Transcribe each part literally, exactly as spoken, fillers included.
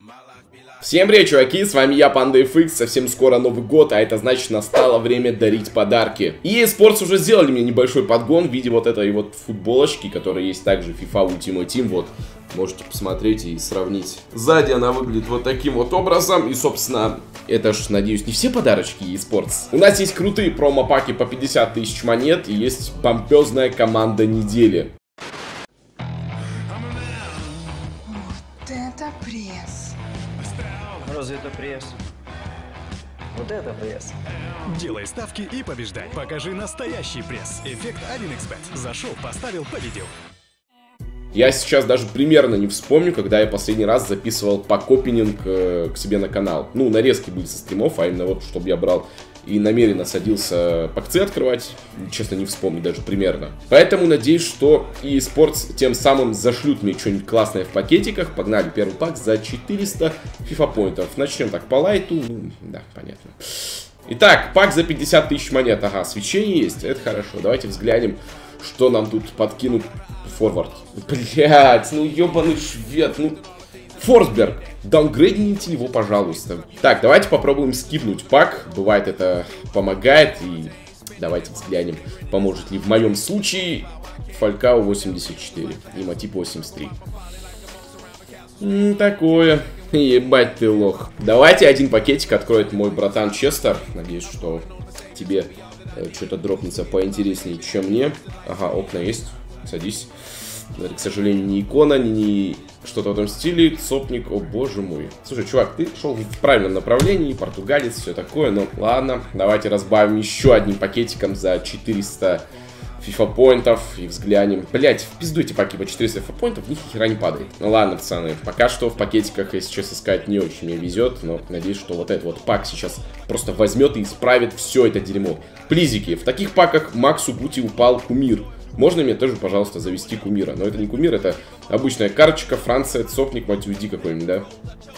Всем привет, чуваки, с вами я, PandaFX, совсем скоро Новый год, а это значит, настало время дарить подарки. и эй Sports уже сделали мне небольшой подгон в виде вот этой вот футболочки, которая есть также в FIFA Ultimate Team, вот, можете посмотреть и сравнить. Сзади она выглядит вот таким вот образом, и, собственно, это ж, надеюсь, не все подарочки и эй Sports. У нас есть крутые промо-паки по пятьдесят тысяч монет, и есть бомбезная команда недели. Вот это пресс. Разве это пресс? Вот это пресс. Делай ставки и побеждай. Покажи настоящий пресс. Эффект один икс бет. Зашел, поставил, победил. Я сейчас даже примерно не вспомню, когда я последний раз записывал пак-опенинг э, к себе на канал. Ну, нарезки были со стримов, а именно вот, чтобы я брал и намеренно садился пакцы открывать. Честно, не вспомню даже примерно. Поэтому надеюсь, что и эй Sports тем самым зашлют мне что-нибудь классное в пакетиках. Погнали, первый пак за четыреста FIFA поинтов. Начнем так по лайту. Ну, да, понятно. Итак, пак за пятьдесят тысяч монет. Ага, свечение есть, это хорошо. Давайте взглянем, что нам тут подкинут. Форвард. Блять, ну ебаный швед, ну... Форсберг, даунгрейдните его, пожалуйста. Так, давайте попробуем скипнуть пак. Бывает, это помогает. И давайте взглянем, поможет ли в моем случае Фалькао восемьдесят четыре и Матип восемьдесят три. М, такое. Ебать ты лох. Давайте один пакетик откроет мой братан Честер. Надеюсь, что тебе э, что-то дропнется поинтереснее, чем мне. Ага, окна есть. Садись. Это, к сожалению, не икона, не что-то в этом стиле. Цопник, о боже мой. Слушай, чувак, ты шел в правильном направлении, португалец, все такое. Ну ладно, давайте разбавим еще одним пакетиком за четыреста FIFA поинтов и взглянем. Блять, в пизду эти паки по четыреста FIFA поинтов, ни хера не падает. Ну ладно, пацаны, пока что в пакетиках, если честно сказать, не очень мне везет. Но надеюсь, что вот этот вот пак сейчас просто возьмет и исправит все это дерьмо. Плизики, в таких паках Максу Гути упал кумир. Можно мне тоже, пожалуйста, завести кумира. Но это не кумир, это обычная карточка. Франция, цопник, Матюди какой-нибудь, да?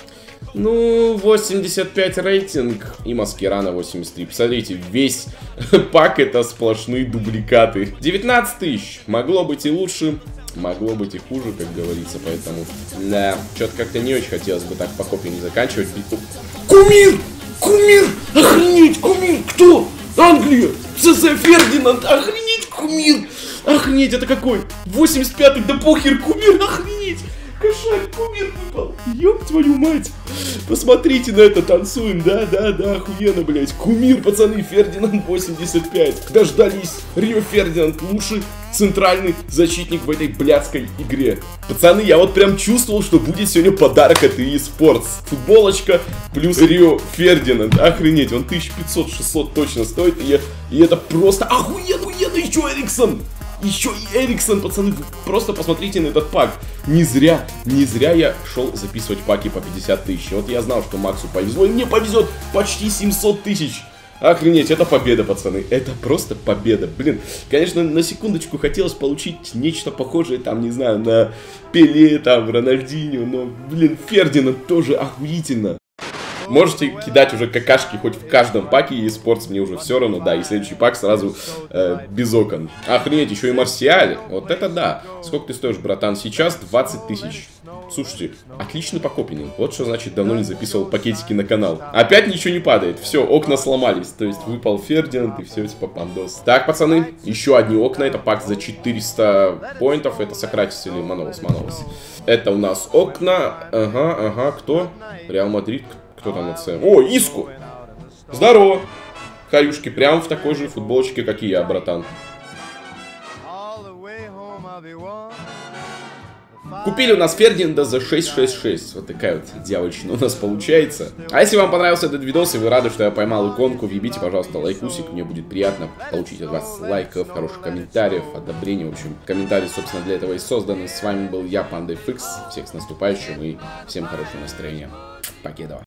Ну, восемьдесят пять рейтинг и Маскерана восемьдесят три. Посмотрите, весь пак это сплошные дубликаты. девятнадцать тысяч. Могло быть и лучше, могло быть и хуже, как говорится. Поэтому, да, что-то как-то не очень хотелось бы так по копии не заканчивать. Кумир! Кумир! Охренеть, кумир! Кто? Англия! ЦЗ Фердинанд! Охренеть, кумир! Охренеть, это какой? восемьдесят пятый, да похер, кумир, охренеть! Кошак, кумир выпал! Ёб твою мать! Посмотрите на это, танцуем, да, да, да, охуенно, блядь. Кумир, пацаны, Фердинанд восемьдесят пять. Дождались. Рио Фердинанд, лучший центральный защитник в этой блядской игре. Пацаны, я вот прям чувствовал, что будет сегодня подарок от эй Sports. Футболочка плюс Рио Фердинанд. Охренеть, он тысяча пятьсот — шестьсот точно стоит. И, и это просто охуенно, охуенно, еще Эриксон. Еще и Эриксон, пацаны, вы просто посмотрите на этот пак. Не зря, не зря я шел записывать паки по пятьдесят тысяч. Вот я знал, что Максу повезло, и мне повезет почти семьсот тысяч. Охренеть, это победа, пацаны. Это просто победа. Блин, конечно, на секундочку хотелось получить нечто похожее, там, не знаю, на Пеле, там, Рональдинho. Но, блин, Фердинанд тоже охуительно. Можете кидать уже какашки хоть в каждом паке, и эй Sports мне уже все равно, да, и следующий пак сразу э, без окон. Охренеть, еще и Марсиаль, вот это да. Сколько ты стоишь, братан, сейчас? двадцать тысяч. Слушайте, отличный пак-опенинг. Вот что значит, давно не записывал пакетики на канал. Опять ничего не падает, все, окна сломались, то есть выпал Фердинанд и все, типа пандос. Так, пацаны, еще одни окна, это пак за четыреста поинтов, это Сократис или Манолос, Манолос. Это у нас окна, ага, ага, кто? Реал Мадрид. Кто там на С? О, Иску! Здорово! Хаюшки, прям в такой же футболочке, как и я, братан. Купили у нас Фердинанда за шесть шесть шесть. Вот такая вот дьявольщина у нас получается. А если вам понравился этот видос и вы рады, что я поймал иконку, въебите, пожалуйста, лайкусик. Мне будет приятно получить от вас лайков, хороших комментариев, одобрений. В общем, комментарии, собственно, для этого и созданы. С вами был я, PandaFX. Всех с наступающим и всем хорошего настроения. Покедова.